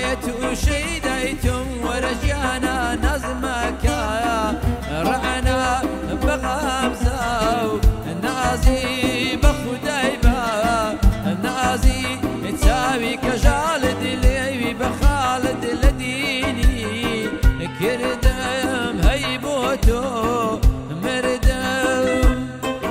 شيت وشيديتم ورجعنا نظمك رعنا بغمزة نازي بخديبة نازي تساوي كجالد ليبي بخالد لديني كردم هيبوتو مردم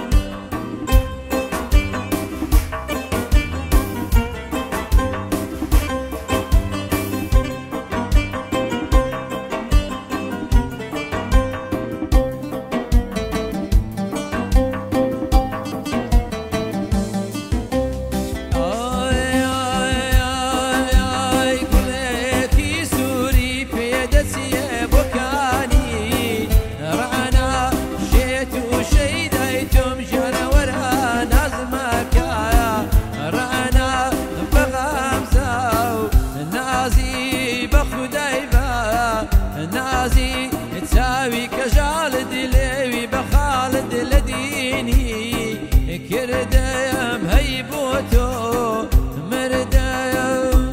نازي تساوي كجالد ليوي بخالد لديني كردم هيبوتو مردم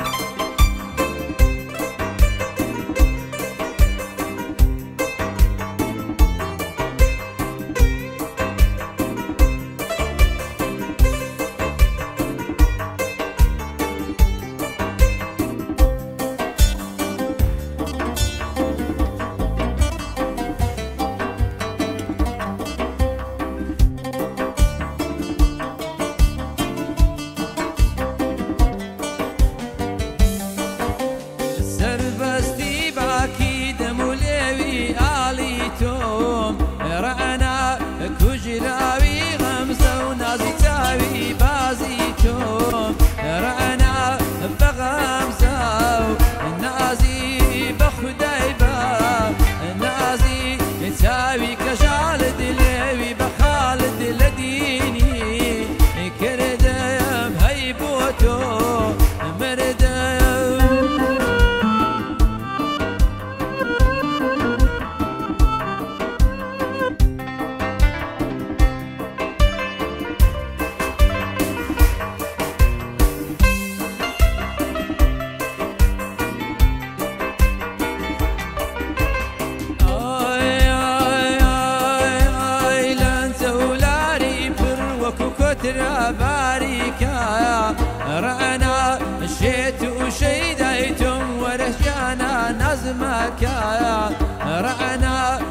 رعنا كجراوي غمزة ونازي تاوي بازيتهم رعنا بغمزة نازي بخديبة نازي تاوي كجالد ليوي بخالد لديني كردم هيبوتو مردم باريكا رعنا شيت وشيديتم ورجعنا نظمك رعنا